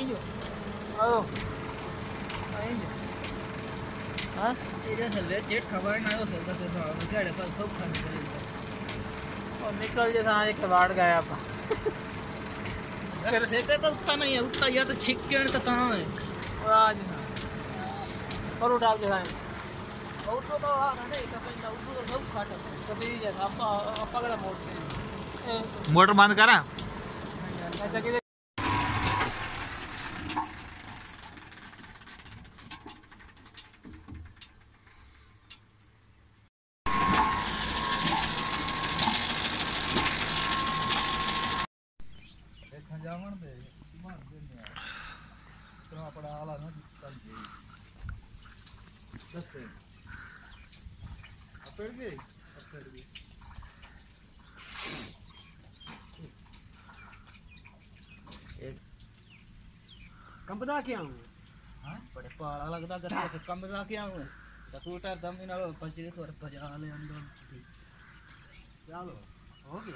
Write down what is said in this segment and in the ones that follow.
جو آو آئیں جو ہاں یہ سلوے چیٹ خبر نہ ہو سکتا سے صاحب گاڑی پر سب کھانے کرے اور نکل جیسا آج کباڑ گیا پا سے کہ تو اتنا نہیں ہے اتنا یا تو چکن کا کہاں ہے اور آج اور اٹھا کے کھائیں اور تو آ نہیں کپندا اردو تو سب کھاتا کبھی جیسا اپا گڑا موٹر بند کرا اچھا کہ جاون دے مار دے تو اپنا آلا نہ چل گئی دس اپڑ گئی کمبدا کیا ہوں ہاں بڑے پاڑا لگدا کرتے کمبدا کیا ہوں سکوٹر دم نال پچے تو پجا لے اندر چلو ہو گیا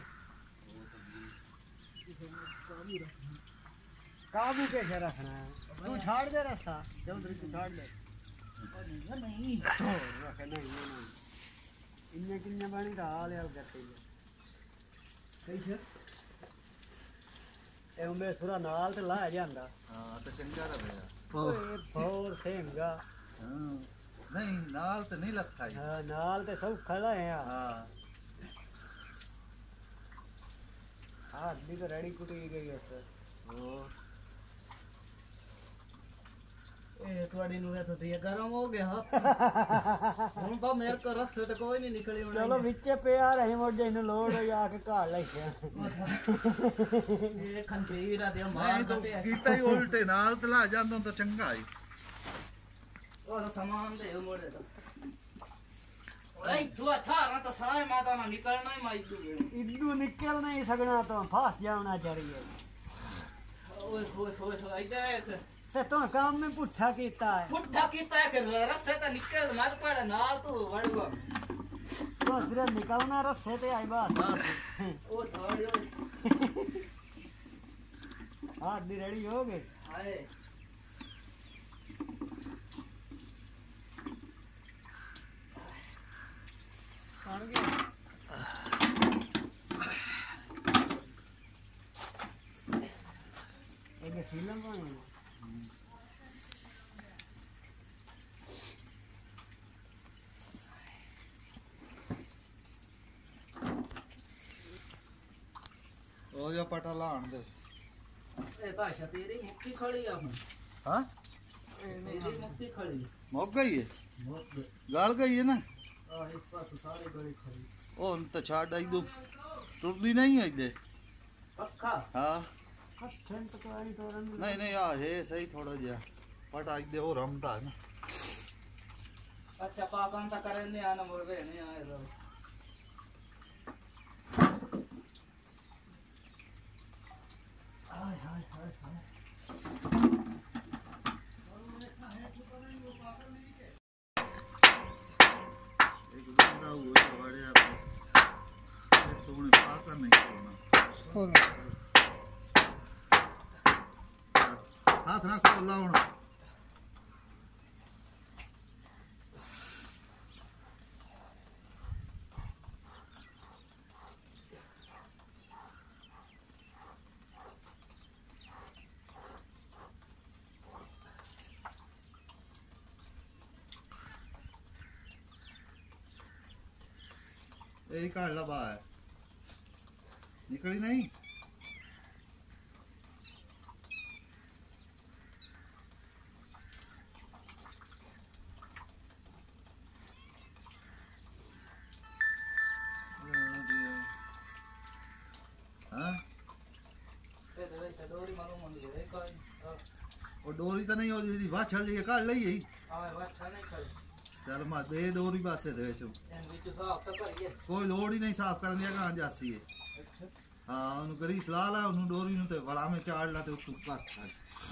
قابو کیسے رکھنا ہے تو چھاڑ دے راستہ چودھری تو چھاڑ دے نہیں رکھنا نہیں اننے کنے بانی دا حال ہے کرتے کیسے اے میں سورا نال تے لا جاندا ہاں تو چنگا رہے اوے فور سینگا ہاں نہیں نال تے نہیں لگتا ہاں نال تے سب کھڑا ہے ہاں ہاں دی تو ریڈی کٹی گئی ہے سر اور اے تواڈی نو تو تے گرم ہو گیا ہن با میرے کو رس تے کوئی نہیں نکلی ہونا چلو وچے پیا رہی مڑ جے نو لوڑ ہو جا کے گھر لے یہ کھنجیر دے مار دتے کیتا ہی الٹے نال تے لا جاندا تو چنگا ہی اور سامان دے موڑے تو اے تو تھا تو سائے ماتا نہ نکلنا ہی مائی ایڈو نکل نہیں سکنا تو پھاس جانا چاہیے اوئے ہوئے ہوئے ہوئے ادھر تے تو کام میں پٹھا کیتا ہے کہ رسے تے نکل مت پڑ نال تو وڑ گا تو صرف نکلنا رسے تے آئی بس او تھوڑی ہاں دی ریڈی ہو گئے ہائے کون گیا ایک فلم بنائی او جو پٹا لان دے اے باشا تیری مکھی کھڑی ہے ہاں تیری مکھی کھڑی موک گئی ہے موک گال گئی ہے نا اس پاس سارے گڑی کھڑی او تو چھاڑ آئی دو ٹردی نہیں ہے دے پکا ہاں نہیں نہیں آ ہے صحیح تھوڑا جہا پٹ آج دے وہ رمتا ہے نا اچھا پاکان تا کرن نہیں آنا مرغے نہیں آئے تو ہائے ہائے ہائے ہائے ایک بندہ ہوئے بڑے آپ تو انہیں پاکا نہیں کرنا ہاتھ نہ کھول لاؤنا یہی کاٹ لبا ہے نکلی نہیں اور ڈوری تو نہیں ہو جی بات چل جائے کاٹ لئی چل میں دے ڈوری پاسے دے کوئی لوڑ ہی نہیں صاف کرن دیا کہاں جاسی ہے ہاں انہوں گریس لا لا انہوں ڈوری نو تے بڑا میں چاڑ لا تے اتو کاٹ کھا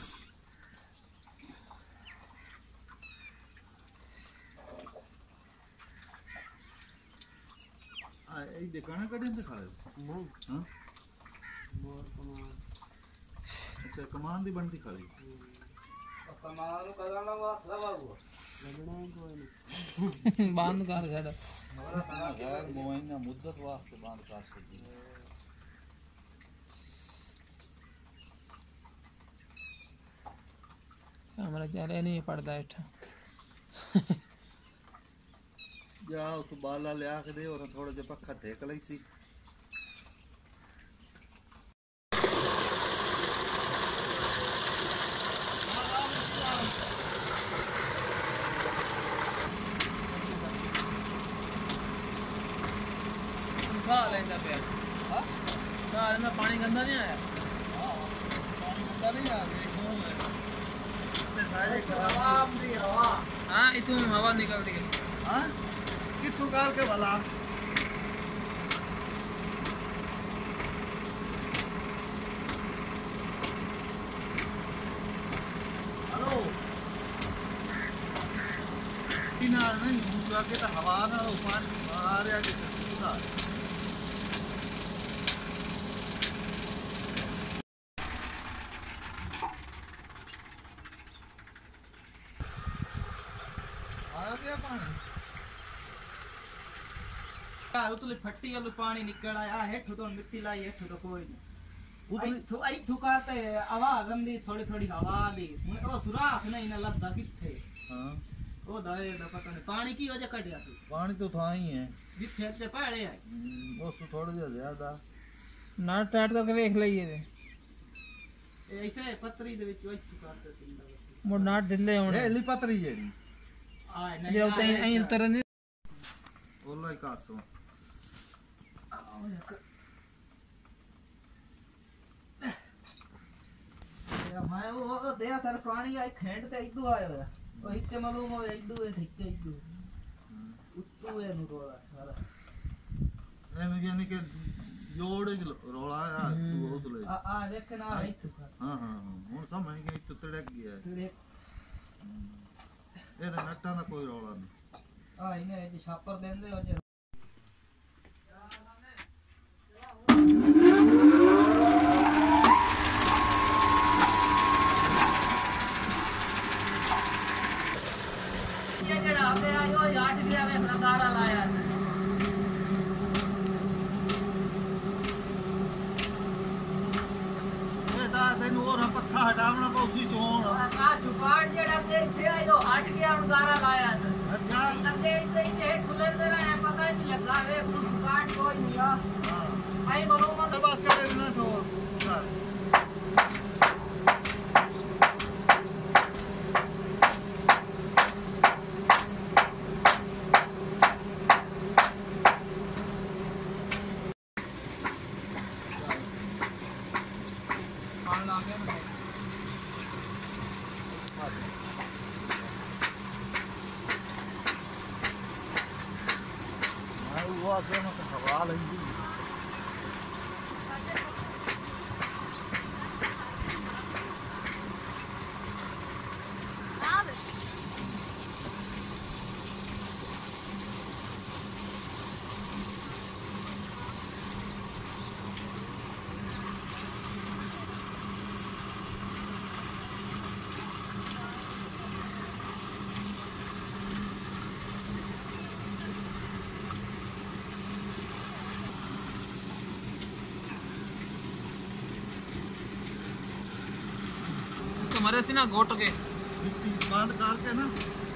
آئی دیکھانا کڑیں تے کھا لے ہاں ਅੱਛਾ ਕਮਾਨ ਦੀ ਬੰਟੀ ਖੜੀ ਕਮਾਨ ਨੂੰ ਕਰਨ ਲਵਾ ਲਵਾਊਗਾ ਲੱਗਣਾ ਕੋਈ ਨਹੀਂ ਬੰਦ ਕਰ ਛੱਡ ਯਾਰ ਮਹੀਨਾ ਮੁੱਦਤ ਵਾਸਤੇ ਬੰਦ ਕਰ ਸਕਦੀ ਕੈਮਰਾ ਚੱਲੇ ਨਹੀਂ ਪੜਦਾ ਇੱਥੇ ਜਾ ਉਹ ਤੋਂ ਬਾਲਾ ਲਿਆ ਕੇ ਦੇ ਔਰ ਥੋੜਾ ਜਿਹਾ ਪੱਖਾ ਦੇਖ ਲਈ ਸੀ ਸਾਹ ਲੈਂਦਾ ਪਿਆ ਹਾਂ ਸਾਹ ਮੈਂ ਪਾਣੀ ਗੰਦਾ ਨਹੀਂ ਆਇਆ ਪਾਣੀ ਗੰਦਾ ਨਹੀਂ ਆ ਵੇਖੋ ਤੇ ਸਾਰੇ ਹਵਾ ਦੀ ਹਵਾ ਹਾਂ ਇਥੋਂ ਹਵਾ ਨਿਕਲਦੀ ਹੈ ਹਾਂ ਕਿੱਥੋਂ ਕਰਕੇ ਭਲਾ ਹਲੋ ਕਿਨਾਂ ਨਹੀਂ ਦੂਜਾ ਕੇ ਤਾਂ ਹਵਾ ਨਾਲ ਪਾਣੀ ਆ ਰਿਹਾ ਕਿ ਕਿਹਦਾ ਆ ਗਿਆ ਪਾਣੀ ਉਤਲੀ ਫੱਟੀ ਵਾਲੂ ਪਾਣੀ ਨਿਕਲ ਆਇਆ ਹੇਠੋਂ ਤੋਂ ਮਿੱਟੀ ਲਾਈ ਹੇਠੋਂ ਤੋਂ ਕੋਈ ਨਹੀਂ ਇੱਥੋਂ ਕਾਤੇ ਆਵਾਜ਼ ਆਉਂਦੀ ਥੋੜੀ ਥੋੜੀ ਹਵਾ ਦੀ ਹੁਣ ਉਹ ਸੁਰਾਖ ਨਹੀਂ ਨਾ ਲੱਭਦਾ ਕਿੱਥੇ ਹਾਂ ਉਹ ਦਵੇ ਦਾ ਪਤਾ ਨਹੀਂ ਪਾਣੀ ਕੀ ਵਜ੍ਹਾ ਕੱਢਿਆ ਸੀ ਪਾਣੀ ਤਾਂ ਥਾਂ ਹੀ ਹੈ ਜਿੱਥੇ ਤੇ ਪਹਾੜੇ ਆ ਉਸ ਤੋਂ ਥੋੜਾ ਜਿਹਾ ਜ਼ਿਆਦਾ ਨਾ ਟਾਈਟ ਕਰਕੇ ਵੇਖ ਲਈਏ ਤੇ ਇਹ ਐਸੇ ਪੱਤਰੀ ਦੇ ਵਿੱਚ ਇੱਥੋਂ ਕਾਤੇ ਸੀ ਮੋੜ ਨਾ ਢਿੱਲੇ ਹੋਣੇ ਇਹ ਲਿਪਤਰੀ ਜਿਹੜੀ ਆ ਨਹੀਂ ਜੇ ਉੱਤੇ ਐਂ ਉਤਰਨ ਨਹੀਂ ਉਹਲਾ ਹੀ ਕਾਸੋਂ ਮੈਂ ਉਹ ਦੇ ਸਰ ਪਾਣੀ ਆ ਖੇਂਡ ਤੇ ਇਦੋਂ ਆਇਆ ਹੋਇਆ ਉਹ ਇੱਥੇ ਮਾਲੂਮ ਹੋਇਆ ਇਦੋਂ ਇਹ ਇੱਥੇ ਇਦੋਂ ਉੱਤੋਂ ਇਹ ਨੂੰ ਰੋਲਾ ਸਾਰਾ ਇਹਨੂੰ ਯਾਨੀ ਕਿ ਜੋੜ ਰੋਲਾ ਆ ਬਹੁਤ ਲੈ ਆ ਵੇਖਣਾ ਇੱਥੇ ਹਾਂ ਹਾਂ ਹੁਣ ਸਮਝ ਗਈ ਤੂੰ ਤੜਕ ਗਿਆ ਇਹਦੇ ਨੱਟਾਂ ਦਾ ਕੋਈ ਰੋਲਾ ਨਹੀਂ ਆ ਇਹਨੇ ਇਹ ਛਾਪਰ ਦਿੰਦੇ ਹੋ ਜੇ ਇਹ ਜਿਹੜਾ ਆਵੇ ਆਇਓ ਯਾਟ ਗਿਆ ਵੇ ਨਜ਼ਾਰਾ ਲਾਇਆ ਇਹ ਤਾਂ ਤੈਨੂੰ ਹੋਰ ਪੱਖਾ ਹਟਾਉਣਾ ਪਊਸੀ ਚੋਣ ਆ ਝੁਕਾੜ ਜਿਹੜਾ ਤੇ ਇੱਥੇ ਆਇਓ ਹਟ ਗਿਆ ਨਜ਼ਾਰਾ ਲਾਇਆ ਅੱਛਾ ਲੱਗੇ ਇੱਥੇ ਖੁੱਲੇ ਤੇ ਰਹੇ ਪਤਾ ਨਹੀਂ ਲੱਗਾ ਵੇ ਝੁਕਾੜ ਕੋਈ ਨਹੀਂ ਆ ਆਈ ਬਰੋ ਮਤ ਬਸ ਕਰੇ ਨਾ ਠੋਰ वो आगे में हवा लगी ਮਰੇ ਸੀ ਨਾ ਘੁੱਟ ਕੇ ਮਿੱਟੀ ਬੰਦ ਕਰਕੇ ਨਾ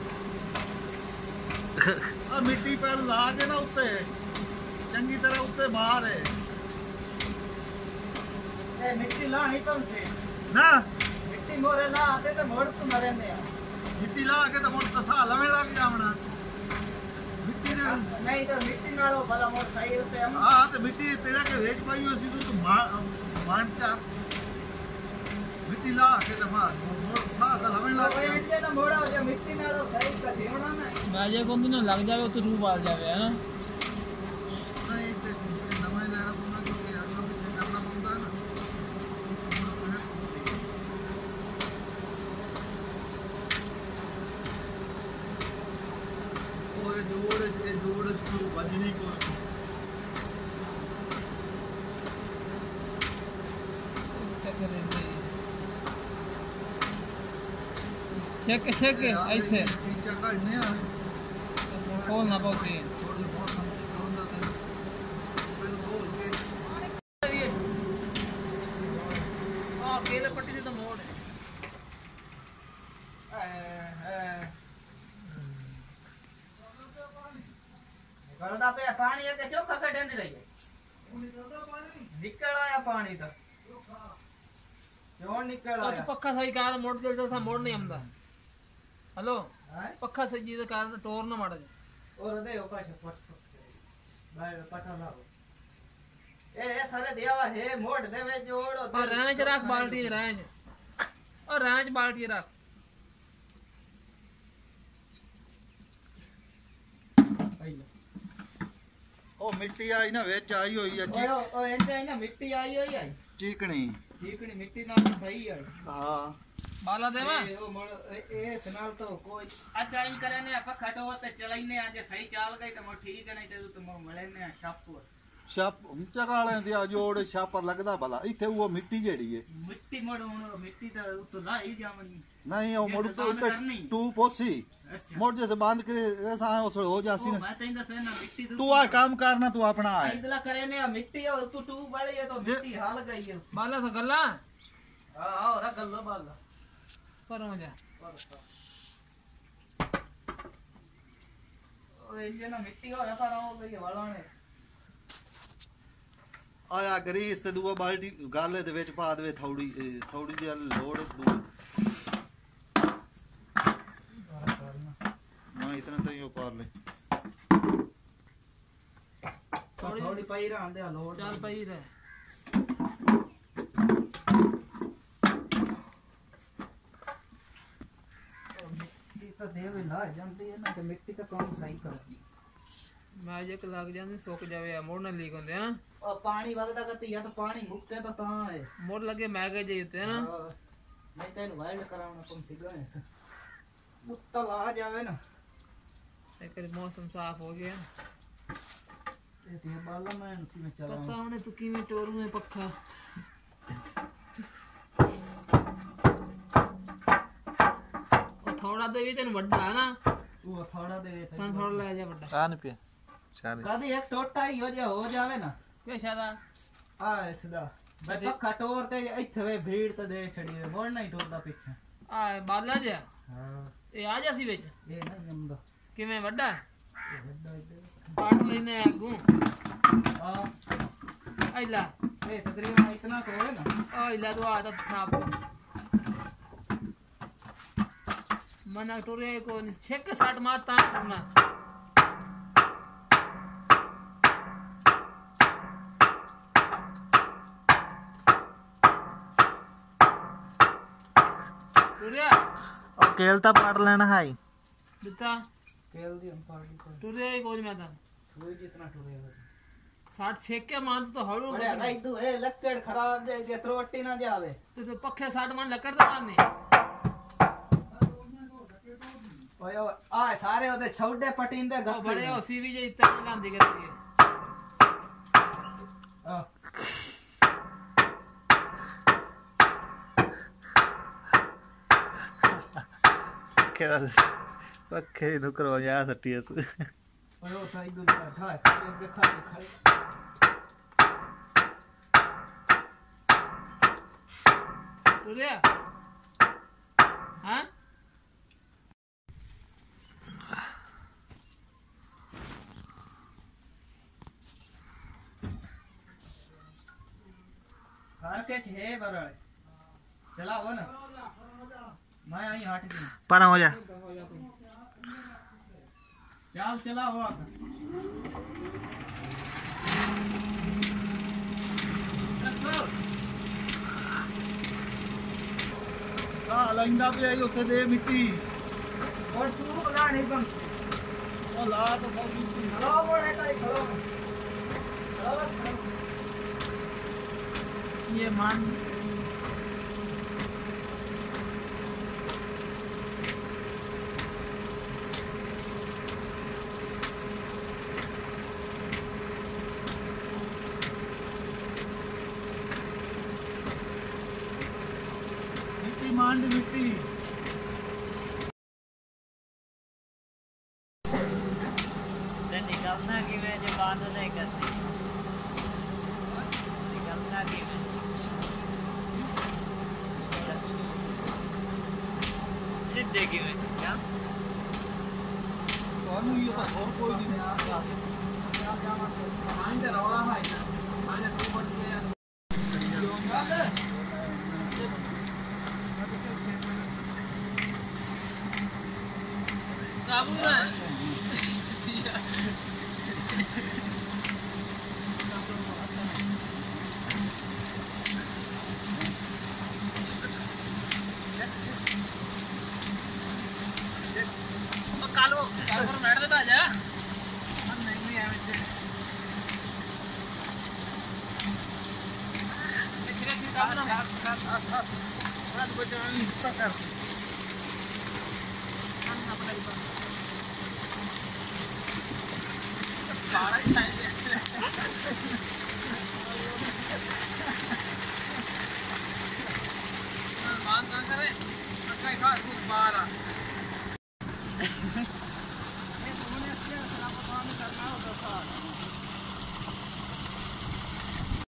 ਆ ਮਿੱਟੀ ਪੈਰ ਲਾ ਕੇ ਨਾ ਉੱਤੇ ਚੰਗੀ ਤਰ੍ਹਾਂ ਉੱਤੇ ਮਾਰ ਹੈ ए मिट्टी ला ही कौन से ना मिट्टी मोरे ला आते तो मोड़ तो मरे में ਮਿੱਟੀ ਲਾ ਕੇ ਤਾਂ ਮੁੜ ਤਸਾ ਲਵੇਂ ਲੱਗ ਜਾਵਣਾ ਮਿੱਟੀ ਦੇ नहीं तो मिट्टी नालो भला मोड़ सही से हम ਹਾਂ ਤੇ ਮਿੱਟੀ ਤੇੜਾ ਕੇ ਵੇਚ ਪਾਈ ਹੋਈ ਸੀ ਤੂੰ ਮਾਰ ਚਾ ਮਿੱਟੀ ਲਾ ਕੇ ਤਾਂ ਮਾਰ ਮੁੜ ਤਸਾ ਤਾਂ ਲਵੇਂ ਲੱਗ ओए ਜਾ इंडिया ना मोड़ा हो जा मिट्टी नालो सही का देवना में ਬਾਜੇ ਕੋਲ ਨਾ ਲੱਗ ਜਾਵੇ ਉੱਤੇ ਰੂਹ ਬਾਲ ਜਾਵੇ ਹੈ ਨਾ ਨਹੀਂ ਤੇ ਨਵਾਂ ਹੀ ਲੈਣਾ ਪਊਗਾ ਕਿਉਂਕਿ ਅੱਗਾ ਪਿੱਛੇ ਕਰਨਾ ਪਊਗਾ ਨਾ ਉਹ ਇਹ ਜੋੜ ਨੂੰ ਵੱਜਣੀ ਕੋਈ ਚੱਕਰ ਦੇ ਛੇਕ ਇੱਥੇ ਟੀਚਾ ਕੱਢਨੇ ਆ ਕੋਲ ਨਾ ਪਹੁੰਚੇ ਥੋੜੀ ਬਹੁਤ ਹੁੰਦਾ ਤੇ ਬਿਲਕੁਲ ਕੇ ਆ ਕੇਲੇ ਪੱਟੀ ਦੇ ਤਾਂ ਮੋੜ ਗਲਦਾ ਪਿਆ ਪਾਣੀ ਆ ਕੇ ਚੋਖਾ ਕੱਢਣ ਦੀ ਰਹੀ ਨਿਕਲ ਆਇਆ ਪਾਣੀ ਤਾਂ ਕਿਉਂ ਨਿਕਲ ਉਹ ਆਇਆ ਪੱਖਾ ਸਹੀ ਕਾਰ ਮੋੜ ਦੇ ਤਾਂ ਮੋੜ ਨਹੀਂ ਆਉਂਦਾ ਹਲੋ ਹੈ ਪੱਖਾ ਸਹੀ ਜੀ ਦੇ ਕਾਰਨ ਟੋਰ ਨਾ ਮਾੜਾ ਔਰ ਦੇ ਉਹ ਪਾਛ ਪੱਟ ਬਾਹਰ ਪਟਾ ਲਾਓ ਇਹ ਸਾਰੇ ਦੇਵਾ ਹੈ ਮੋੜ ਦੇ ਵਿੱਚ ਜੋੜੋ ਆ ਰੈਂਚ ਰੱਖ ਬਾਲਟੀ ਰੈਂਚ ਉਹ ਰੈਂਚ ਬਾਲਟੀ ਰੱਖ ਉਹ ਮਿੱਟੀ ਆਈ ਨਾ ਵਿੱਚ ਆਈ ਹੋਈ ਆ ਉਹ ਇੰਦੇ ਨਾ ਮਿੱਟੀ ਆਈ ਹੋਈ ਆ ਚੀਕਣੀ ਚੀਕਣੀ ਮਿੱਟੀ ਨਾਲ ਸਹੀ ਆ ਹਾਂ ਬਾਲਾ ਦੇਵਾ ਉਹ ਮੋੜ ਇਹ ਸਨਾਲ ਤੋਂ ਕੋਈ ਅੱਛਾ ਹੀ ਕਰੇ ਨੇ ਪੱਖਾ ਟੋ ਤੇ ਚਲਾਈਨੇ ਆ ਜੇ ਸਹੀ ਚਾਲ ਗਈ ਤਾਂ ਮੋ ਠੀਕ ਨਹੀਂ ਤੇ ਤੂੰ ਮਿਲਨੇ ਆ ਛਾਪ ਚਕਾਲਿਆਂ ਦੀ ਆ ਜੋੜ ਛਾਪਰ ਲੱਗਦਾ ਭਲਾ ਇੱਥੇ ਉਹ ਮਿੱਟੀ ਜਿਹੜੀ ਏ ਮਿੱਟੀ ਮੋੜ ਹੁਣ ਮਿੱਟੀ ਤਾਂ ਉਤੋਂ ਲਾਈ ਜਾਵਣੀ ਨਹੀਂ ਉਹ ਮੁੜ ਤੋਂ ਉੱਤੇ ਟੂ ਪੋਸੀ ਮੁੜ ਜੇ ਬੰਦ ਕਰੇ ਐਸਾ ਉਸ ਹੋ ਜਾਸੀ ਨਾ ਮੈਂ ਤੈਨੂੰ ਦੱਸਿਆ ਨਾ ਮਿੱਟੀ ਤੂੰ ਆ ਕੰਮ ਕਰਨਾ ਤੂੰ ਆਪਣਾ ਆ ਇੰਦਲਾ ਕਰੇ ਨੇ ਮਿੱਟੀ ਉਹ ਤੂੰ ਟੂ ਵਾਲੀ ਹੈ ਤਾਂ ਮਿੱਟੀ ਹਾਲ ਗਈ ਹੈ ਬਾਲਾ ਸਾ ਗੱਲਾਂ ਹਾਂ ਉਹ ਗੱਲੋ ਬਾਲਾ ਪਰ ਹੋ ਜਾ ਉਹ ਇੰਜੇ ਨਾ ਮਿੱਟੀ ਹੋਇਆ ਪਰ ਉਹ ਗਈ ਵਾਲਾ ਨੇ ਆਇਆ ਗਰੀਸ ਤੇ ਦੂਆ ਬਾਲਟੀ ਗਾਲੇ ਦੇ ਵਿੱਚ ਪਾ ਦੇਵੇ ਥੋੜੀ ਦੀ ਲੋੜ ਨਾ ਇਤਨਾ ਤਾਂ ਹੀ ਉਹ ਕਰ ਲੈ ਥੋੜੀ ਪਈ ਰਹਿੰਦੇ ਆ ਲੋੜ ਚੱਲ ਪਈ ਰਹਿ ਮਿੱਟੀ ਤਾਂ ਦੇ ਵੀ ਲਾ ਜਾਂਦੀ ਹੈ ਨਾ ਤੇ ਮਿੱਟੀ ਤਾਂ ਕੰਮ ਸਹੀ ਕਰਦੀ ਮੈਂ ਜੇ ਲੱਗ ਜਾਂਦੀ ਸੁੱਕ ਜਾਵੇ ਆ ਮੋੜ ਨਾਲ ਲੀਕ ਹੁੰਦੇ ਆ ਨਾ ਉਹ ਪਾਣੀ ਵਗਦਾ ਕਤੀਆ ਤਾਂ ਪਾਣੀ ਮੁੱਕੇ ਤਾਂ ਹੈ ਮੋੜ ਲੱਗੇ ਮੈਂ ਕੇ ਜੇ ਉੱਤੇ ਨਾ ਨਹੀਂ ਤੈਨੂੰ ਵਾਇਲਡ ਕਰਾਉਣਾ ਪੰ ਸਿਗਾ ਹੈ ਮੁੱਤਲ ਆ ਜਾਵੇ ਨਾ ਇੱਕ ਮੌਸਮ ਸਾਫ ਹੋ ਗਿਆ ਇਹ ਤੇ ਬਾਲਾ ਮੈਂ ਕਿਵੇਂ ਪਤਾ ਚਲਾਵਾਂ ਉਹਨੇ ਤੂੰ ਕਿਵੇਂ ਟੋਰੂ ਇਹ ਪੱਖਾ ਉਹ ਥੋੜਾ ਦੇ ਵੀ ਤੈਨੂੰ ਵੱਡਾ ਹੈ ਨਾ ਉਹ ਥੋੜਾ ਦੇ ਸਾਨੂੰ ਥੋੜਾ ਲੈ ਜਾ ਵੱਡਾ ਆ ਨਹੀਂ ਪਿਆ ਚਾਰੇ ਕਦੀ ਇੱਕ ਟੋਟਾ ਹੀ ਹੋ ਜਾਵੇ ਨਾ ਕਿ ਸ਼ਾਦਾ ਆ ਇਸ ਦਾ ਬਈ ਪੱਖਾ ਟੋਰ ਤੇ ਇੱਥੇ ਵੇ ਭੀੜ ਤੇ ਦੇ ਛੜੀ ਵੇ ਮੋੜ ਨਹੀਂ ਟੋਰਦਾ ਪਿੱਛੇ ਆ ਬਾਲਾ ਜਿਹਾ ਹਾਂ ਇਹ ਆ ਜਾ ਸੀ ਵਿੱਚ ਇਹ ਨਾ ਜੰਮਦਾ ਕਿਵੇਂ ਵੱਡਾ ਇਹ ਵੱਡਾ ਇੱਧਰ ਪਾਟ ਲੈਨੇ ਅੱਗੋਂ ਆ ਆਇਲਾ ਇਹ ਤਕਰੀਬਨ ਇਤਨਾ तो है ना ਆਇਲਾ ਤੂੰ ਆ ਤਾਂ ਨਾਪ ਮਨਾ ਟੋਰੇ ਕੋ ਛੇਕ ਸਾਟ ਮਾਰ ਤਾਂ ਕਰਨਾ ਟੁਰਿਆ ਕੇਲ ਤਾਂ ਪਾੜ ਲੈਣਾ ਹੈ ਦਿੱਤਾ तेल दी हम पार्टी को ਟੁਰਿਆ ਹੀ ਕੋਈ ਮੈਂ ਤਾਂ सुई जितना टूरेगा ਸਾਟ ਛੇਕ ਕੇ ਮਾਰ ਤੂੰ ਹੌਲੂ अरे नहीं तू ए लक्कड़ खराब जाए जे त्रोटी ना जावे ਤੇ ਪੱਖੇ ਸਾਟ ਮਾਰ ਲੱਕੜ ਦਾ ਮਾਰਨੇ ओए आ सारे ओदे छौडे पटिंदे ਉਹ गत्ते ਬੜੇ ਹੋਸੀ ਵੀ ਜੇ ਇੱਥੇ ਲਾਂਦੀ ਕਰਦੀ ਹੈ आ ਪੱਖੇ ਨੂੰ ਕਰਵਾਇਆ ਸੱਟੀ ਇਸ ओए ओ साइड दो बैठा है देखा देखा ਟੁਰਿਆ ਹਾਂ घर के छे बरड़ चला हो ना मैं आई हट गई ਪਰ ਹੋ ਜਾ चल चला हो ਸਾਹ ਲੈਂਦਾ ਪਿਆ ਉੱਥੇ ਦੇ ਮਿੱਟੀ और तू बना नहीं बन ਉਹ ਲਾ ਤਾਂ ਬਹੁਤ ਮਿੱਟੀ खड़ा बोले का खड़ा ਇਹ ਮਾਨ ਮਿੱਟੀ ਮਾਂਡ ਮਿੱਟੀ دے کے میں کیا ਤੁਹਾਨੂੰ ਇਹ ਤਾਂ ਹੋਰ ਕੋਈ ਨਹੀਂ آئیں تے روا ہے نا آئیں تے بہت گیا قابو ہے کالو کالو میٹ دے تا جا نہیں ہے وچ کھرے کی کام نہ رات بچان تا کر نہ پڑا دی سارا ہی چاہیے بات نہ کرے اکا کھا خوب بارا